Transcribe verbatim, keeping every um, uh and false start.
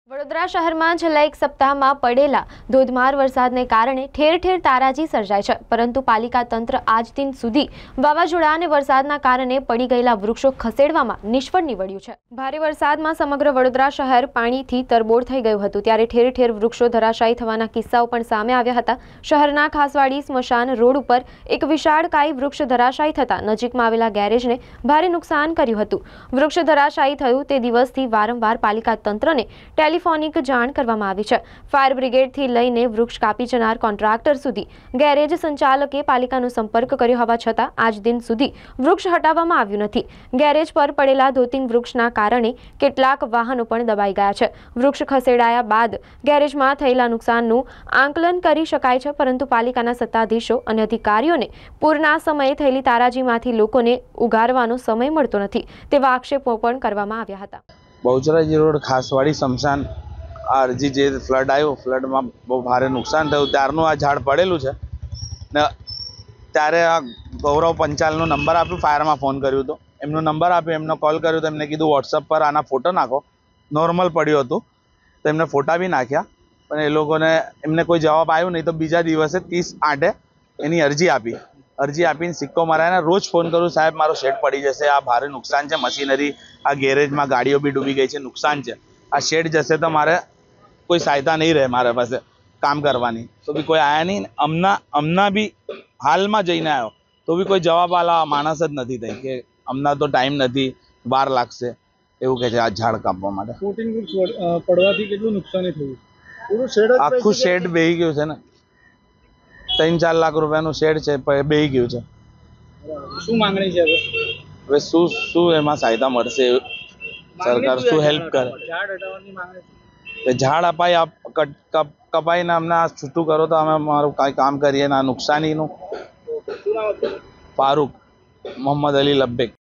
વડોદરા શહેરમાં છેલ્લા એક સપ્તાહમાં પડેલા ધોધમાર વરસાદને કારણે ઠેર ઠેર તારાજી સર્જાય છે, પરંતુ પાલિકા તંત્ર આજ દિન સુધી વાવાઝોડા અને વરસાદના કારણે પડી ગયેલા વૃક્ષો ખસેડવામાં નિષ્ફળ નીવડ્યું છે। ભારે વરસાદમાં સમગ્ર વડોદરા શહેર પાણીથી તરબોળ થઈ ગયું હતું, ત્યારે ઠેર ઠેર વૃક્ષો ધરાશાયી થવાના કિસ્સાઓ પણ સામે આવ્યા હતા। શહેરના ખાસવાડી સ્મશાન રોડ ઉપર એક વિશાળકાય વૃક્ષ ધરાશાયી થતા નજીકમાં આવેલા ગેરેજને ભારે નુકસાન કર્યું હતું। વૃક્ષ ધરાશાયી થયું તે દિવસથી વારંવાર પાલિકા તંત્રને ટેલિફોનિક જાણ કરવામાં આવી છે। ફાયર બ્રિગેડથી લઈને વૃક્ષ કાપી જનાર કોન્ટ્રાક્ટર સુધી ગેરેજ સંચાલકે પાલિકાનો સંપર્ક કર્યો હોવા છતાં આજ દિન સુધી વૃક્ષ હટાવવામાં આવ્યું નથી। ગેરેજ પર પડેલા ધોતિંગ વૃક્ષના કારણે કેટલાક વાહનો પણ દબાઈ ગયા છે। વૃક્ષ ખસેડાયા બાદ ગેરેજમાં થયેલા નુકસાનનું આંકલન કરી શકાય છે, પરંતુ પાલિકાના સત્તાધીશો અને અધિકારીઓને પૂરના સમયે થયેલી તારાજીમાંથી લોકોને ઉગારવાનો સમય મળતો નથી તેવા આક્ષેપો પણ કરવામાં આવ્યા હતા। બહુચરાજી રોડ ખાસવાડી સ્મશાન અરજી જે ફ્લડ આવ્યો, ફ્લડમાં બહુ ભારે નુકસાન થયું, ત્યારનું આ ઝાડ પડેલું છે ને ત્યારે આ ગૌરવ પંચાલનો નંબર આપ્યો, ફાયરમાં ફોન કર્યો હતો, એમનો નંબર આપ્યો, એમનો કોલ કર્યો તો એમને કીધું વોટ્સઅપ પર આના ફોટો નાખો। નોર્મલ પડ્યું હતું તો એમને ફોટા બી નાખ્યા, પણ એ લોકોને એમને કોઈ જવાબ આવ્યો નહીં। તો બીજા દિવસે ત્રીસ આઠે એની અરજી આપી અરજી આપીને સિક્કો મરાઈને રોજ ફોન કરું, સાહેબ મારો શેડ પડી જશે, આ ભારે નુકસાન છે, મશીનરી આ ગેરેજમાં ગાડીઓ બી ડૂબી ગઈ છે, નુકસાન છે, આ શેડ જશે તો મારે કોઈ સહાયતા નહીં રહે મારા પાસે કામ કરવાની। તો બી કોઈ આવ્યા નહીં। અમના અમના બી હાલમાં જઈને આવ્યો તો બી કોઈ જવાબ આલા માણસ જ નથી થઈ કે અમના તો ટાઈમ નથી, વાર લાગશે એવું કહે છે આ ઝાડ કાપવા માટે। પડવાથી કેટલું નુકસાની થયું? પૂરું શેડ આખું શેડ બેહી ગયું છે ને, ત્રણ ચાર લાખ રૂપિયાનું શેડ છે, બેહી ગયું છે। શું માંગણી છે હવે? હવે શું શું એમાં સહાયતા મળશે, સરકાર શું હેલ્પ કરે? ઝાડ હટાવવાની માંગણી છે, ઝાડ અપાઈ કપાઈને અમને આ છૂટું કરો તો અમે મારું કાંઈ કામ કરીએ ને આ નુકસાનીનું। ફારૂક મોહમ્મદ અલી લબ્બેક।